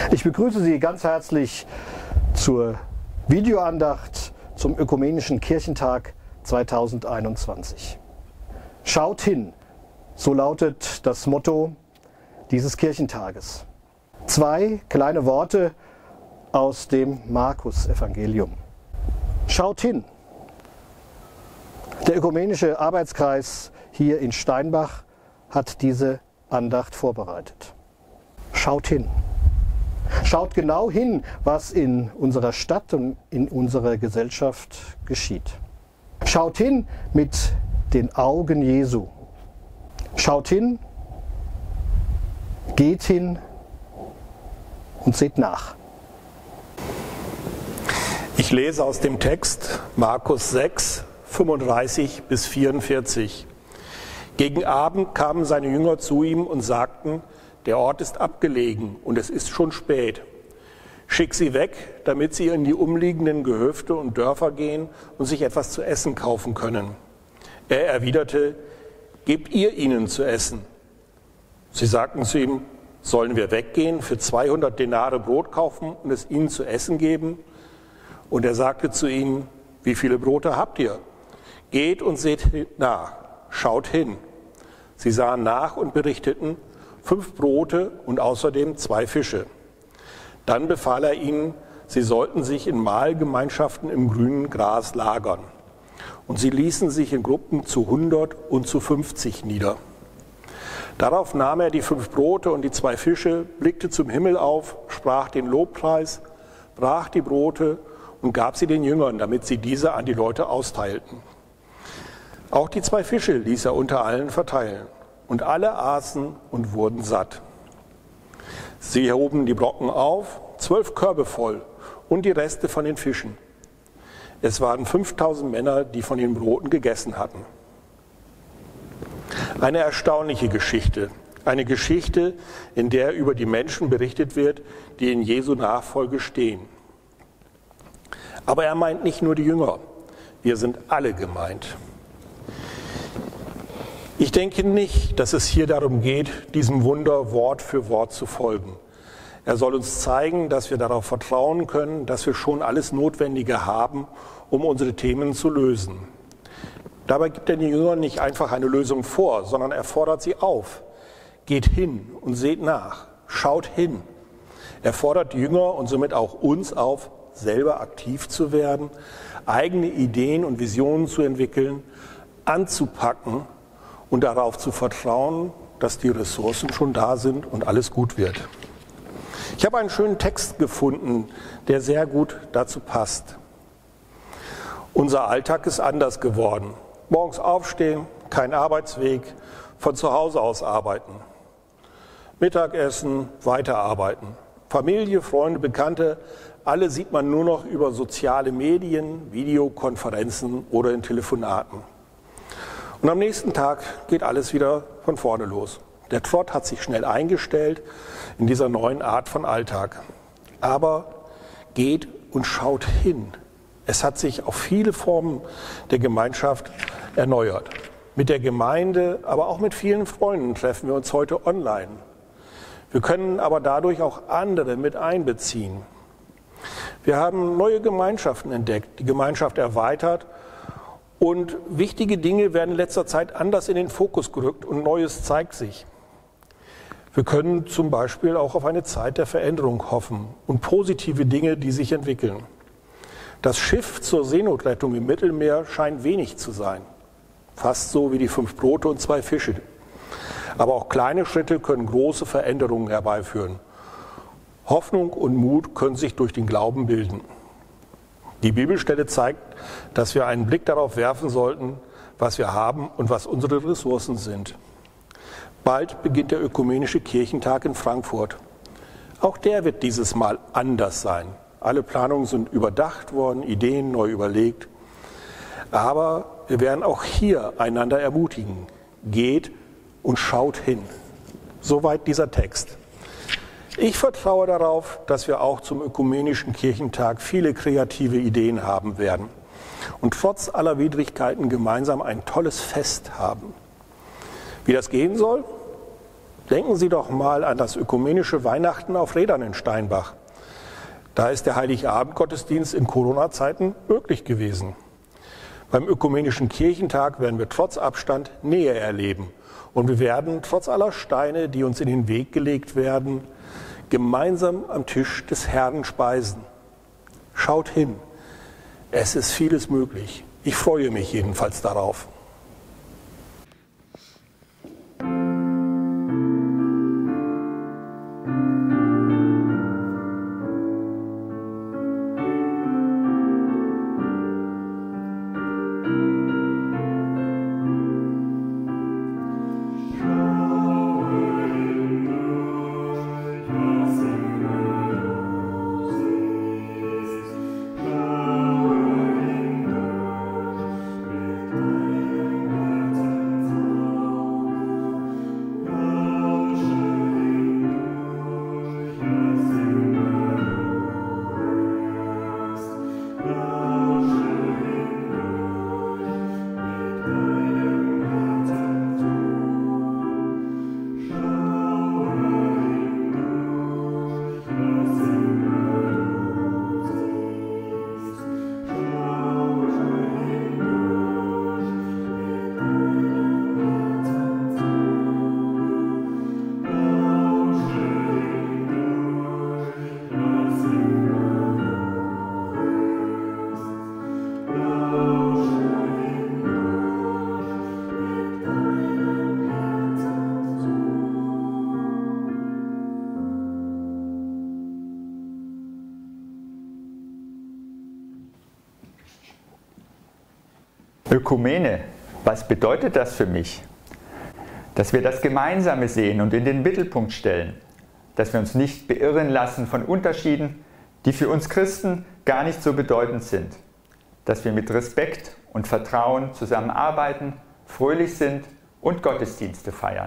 Ich begrüße Sie ganz herzlich zur Videoandacht zum Ökumenischen Kirchentag 2021. Schaut hin, so lautet das Motto dieses Kirchentages. 2 kleine Worte aus dem Markus-Evangelium. Schaut hin. Der Ökumenische Arbeitskreis hier in Steinbach hat diese Andacht vorbereitet. Schaut hin. Schaut genau hin, was in unserer Stadt und in unserer Gesellschaft geschieht. Schaut hin mit den Augen Jesu. Schaut hin, geht hin und seht nach. Ich lese aus dem Text Markus 6, 35 bis 44. Gegen Abend kamen seine Jünger zu ihm und sagten: Der Ort ist abgelegen und es ist schon spät. Schick sie weg, damit sie in die umliegenden Gehöfte und Dörfer gehen und sich etwas zu essen kaufen können. Er erwiderte: Gebt ihr ihnen zu essen. Sie sagten zu ihm: Sollen wir weggehen, für 200 Denare Brot kaufen und es ihnen zu essen geben? Und er sagte zu ihnen: Wie viele Brote habt ihr? Geht und seht nach, schaut hin. Sie sahen nach und berichteten: 5 Brote und außerdem 2 Fische. Dann befahl er ihnen, sie sollten sich in Mahlgemeinschaften im grünen Gras lagern. Und sie ließen sich in Gruppen zu 100 und zu 50 nieder. Darauf nahm er die 5 Brote und die 2 Fische, blickte zum Himmel auf, sprach den Lobpreis, brach die Brote und gab sie den Jüngern, damit sie diese an die Leute austeilten. Auch die 2 Fische ließ er unter allen verteilen. Und alle aßen und wurden satt. Sie hoben die Brocken auf, 12 Körbe voll, und die Reste von den Fischen. Es waren 5000 Männer, die von den Broten gegessen hatten. Eine erstaunliche Geschichte. Eine Geschichte, in der über die Menschen berichtet wird, die in Jesu Nachfolge stehen. Aber er meint nicht nur die Jünger. Wir sind alle gemeint. Ich denke nicht, dass es hier darum geht, diesem Wunder Wort für Wort zu folgen. Er soll uns zeigen, dass wir darauf vertrauen können, dass wir schon alles Notwendige haben, um unsere Themen zu lösen. Dabei gibt er den Jüngern nicht einfach eine Lösung vor, sondern er fordert sie auf. Geht hin und seht nach, schaut hin. Er fordert die Jünger und somit auch uns auf, selber aktiv zu werden, eigene Ideen und Visionen zu entwickeln, anzupacken und darauf zu vertrauen, dass die Ressourcen schon da sind und alles gut wird. Ich habe einen schönen Text gefunden, der sehr gut dazu passt. Unser Alltag ist anders geworden. Morgens aufstehen, kein Arbeitsweg, von zu Hause aus arbeiten. Mittagessen, weiterarbeiten. Familie, Freunde, Bekannte, alle sieht man nur noch über soziale Medien, Videokonferenzen oder in Telefonaten. Und am nächsten Tag geht alles wieder von vorne los. Der Trott hat sich schnell eingestellt in dieser neuen Art von Alltag. Aber geht und schaut hin. Es hat sich auf viele Formen der Gemeinschaft erneuert. Mit der Gemeinde, aber auch mit vielen Freunden treffen wir uns heute online. Wir können aber dadurch auch andere mit einbeziehen. Wir haben neue Gemeinschaften entdeckt, die Gemeinschaft erweitert. Und wichtige Dinge werden in letzter Zeit anders in den Fokus gerückt und Neues zeigt sich. Wir können zum Beispiel auch auf eine Zeit der Veränderung hoffen und positive Dinge, die sich entwickeln. Das Schiff zur Seenotrettung im Mittelmeer scheint wenig zu sein. Fast so wie die 5 Brote und 2 Fische. Aber auch kleine Schritte können große Veränderungen herbeiführen. Hoffnung und Mut können sich durch den Glauben bilden. Die Bibelstelle zeigt, dass wir einen Blick darauf werfen sollten, was wir haben und was unsere Ressourcen sind. Bald beginnt der Ökumenische Kirchentag in Frankfurt. Auch der wird dieses Mal anders sein. Alle Planungen sind überdacht worden, Ideen neu überlegt. Aber wir werden auch hier einander ermutigen. Geht und schaut hin. Soweit dieser Text. Ich vertraue darauf, dass wir auch zum Ökumenischen Kirchentag viele kreative Ideen haben werden und trotz aller Widrigkeiten gemeinsam ein tolles Fest haben. Wie das gehen soll? Denken Sie doch mal an das ökumenische Weihnachten auf Rädern in Steinbach. Da ist der Heiligabend-Gottesdienst in Corona-Zeiten möglich gewesen. Beim ökumenischen Kirchentag werden wir trotz Abstand Nähe erleben. Und wir werden trotz aller Steine, die uns in den Weg gelegt werden, gemeinsam am Tisch des Herrn speisen. Schaut hin, es ist vieles möglich. Ich freue mich jedenfalls darauf. Ökumene, was bedeutet das für mich? Dass wir das Gemeinsame sehen und in den Mittelpunkt stellen, dass wir uns nicht beirren lassen von Unterschieden, die für uns Christen gar nicht so bedeutend sind, dass wir mit Respekt und Vertrauen zusammenarbeiten, fröhlich sind und Gottesdienste feiern.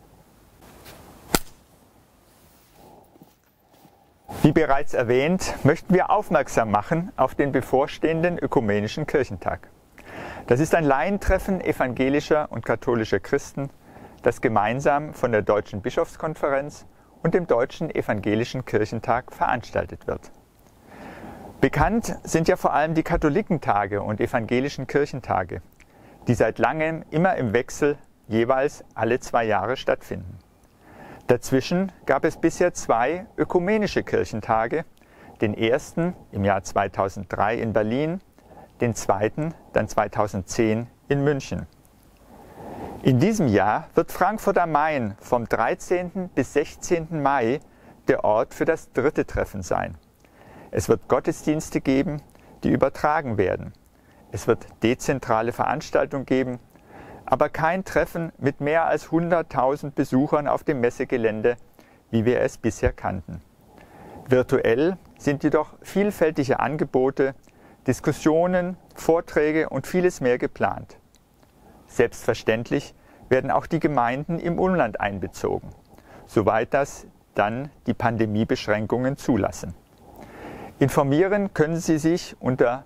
Wie bereits erwähnt, möchten wir aufmerksam machen auf den bevorstehenden Ökumenischen Kirchentag. Das ist ein Laientreffen evangelischer und katholischer Christen, das gemeinsam von der Deutschen Bischofskonferenz und dem Deutschen Evangelischen Kirchentag veranstaltet wird. Bekannt sind ja vor allem die Katholikentage und evangelischen Kirchentage, die seit langem immer im Wechsel jeweils alle 2 Jahre stattfinden. Dazwischen gab es bisher 2 ökumenische Kirchentage, den ersten im Jahr 2003 in Berlin, den zweiten dann 2010 in München. In diesem Jahr wird Frankfurt am Main vom 13. bis 16. Mai der Ort für das 3. Treffen sein. Es wird Gottesdienste geben, die übertragen werden. Es wird dezentrale Veranstaltungen geben, aber kein Treffen mit mehr als 100.000 Besuchern auf dem Messegelände, wie wir es bisher kannten. Virtuell sind jedoch vielfältige Angebote, Diskussionen, Vorträge und vieles mehr geplant. Selbstverständlich werden auch die Gemeinden im Umland einbezogen, soweit das dann die Pandemiebeschränkungen zulassen. Informieren können Sie sich unter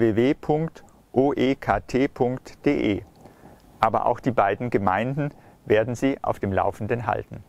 www.oekt.de, aber auch die beiden Gemeinden werden Sie auf dem Laufenden halten.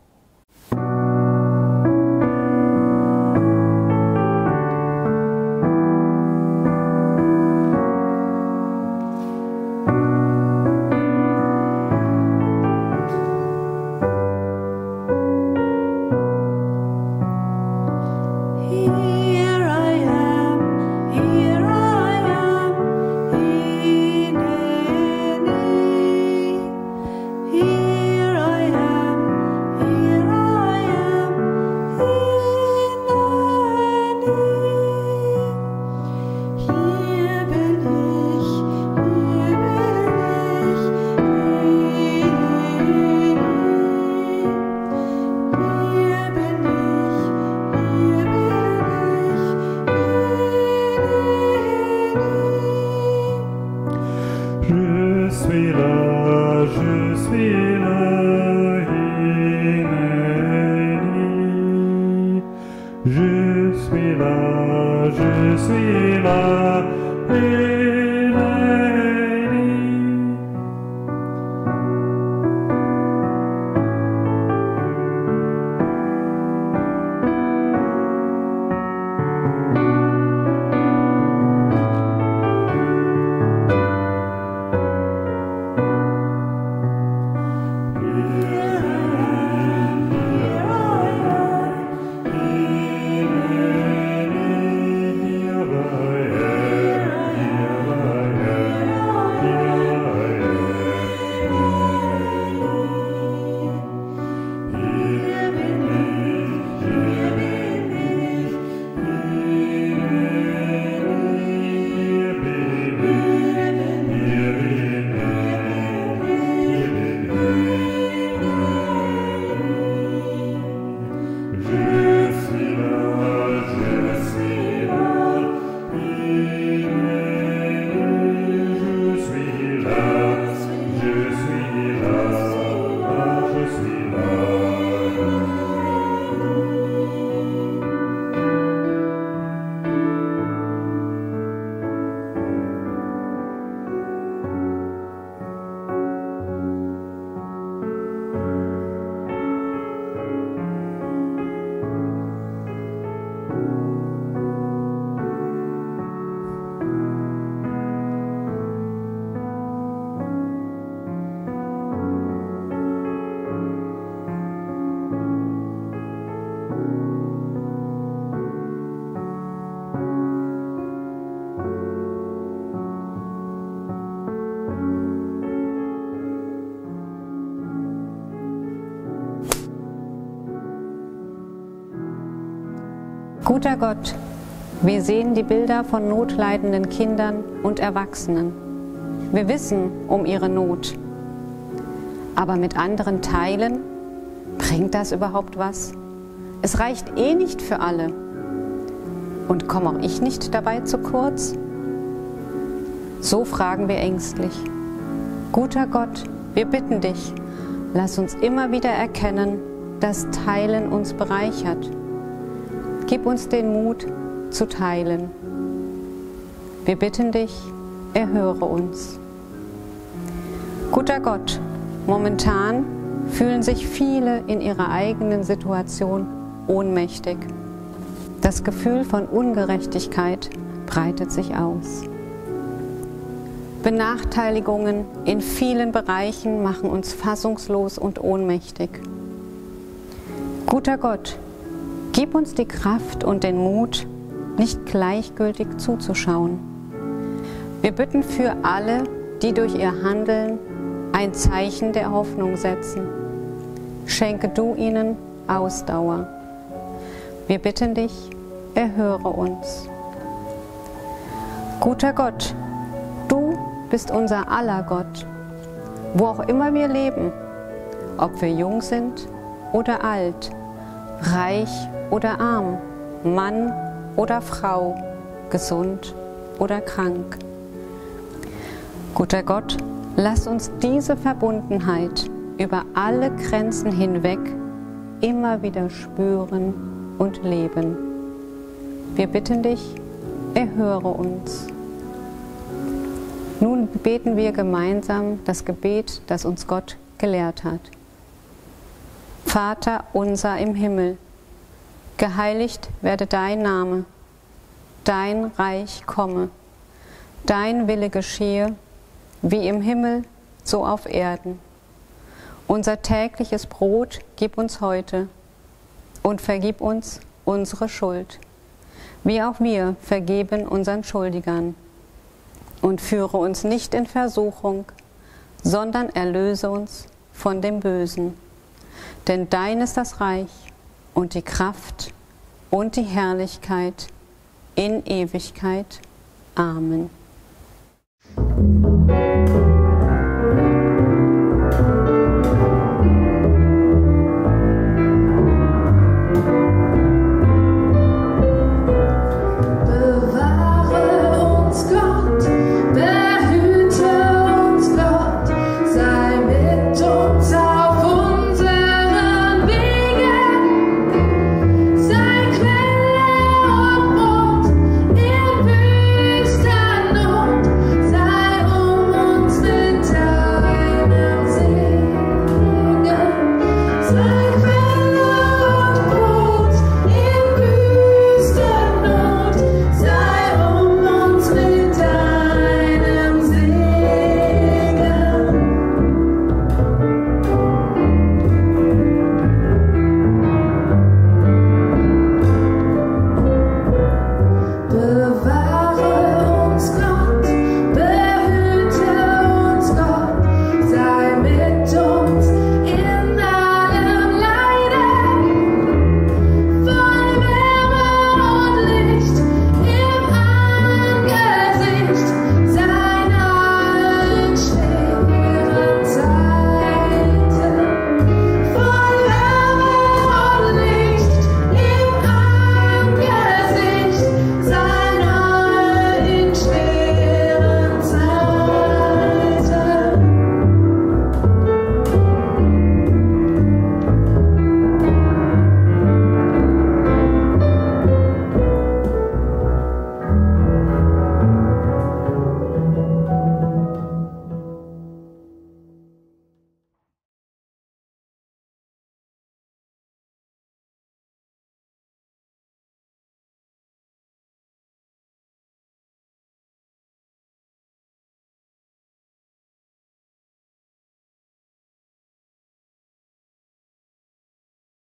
Guter Gott, wir sehen die Bilder von notleidenden Kindern und Erwachsenen. Wir wissen um ihre Not. Aber mit anderen teilen, bringt das überhaupt was? Es reicht eh nicht für alle. Und komme auch ich nicht dabei zu kurz? So fragen wir ängstlich. Guter Gott, wir bitten dich, lass uns immer wieder erkennen, dass Teilen uns bereichert. Gib uns den Mut zu teilen. Wir bitten dich, erhöre uns. Guter Gott, momentan fühlen sich viele in ihrer eigenen Situation ohnmächtig. Das Gefühl von Ungerechtigkeit breitet sich aus. Benachteiligungen in vielen Bereichen machen uns fassungslos und ohnmächtig. Guter Gott, gib uns die Kraft und den Mut, nicht gleichgültig zuzuschauen. Wir bitten für alle, die durch ihr Handeln ein Zeichen der Hoffnung setzen. Schenke du ihnen Ausdauer. Wir bitten dich, erhöre uns. Guter Gott, du bist unser aller Gott, wo auch immer wir leben, ob wir jung sind oder alt, reich oder arm, Mann oder Frau, gesund oder krank. Guter Gott, lass uns diese Verbundenheit über alle Grenzen hinweg immer wieder spüren und leben. Wir bitten dich, erhöre uns. Nun beten wir gemeinsam das Gebet, das uns Gott gelehrt hat. Vater unser im Himmel, geheiligt werde dein Name, dein Reich komme, dein Wille geschehe, wie im Himmel, so auf Erden. Unser tägliches Brot gib uns heute und vergib uns unsere Schuld, wie auch wir vergeben unseren Schuldigern. Und führe uns nicht in Versuchung, sondern erlöse uns von dem Bösen. Denn dein ist das Reich und die Kraft und die Herrlichkeit in Ewigkeit. Amen.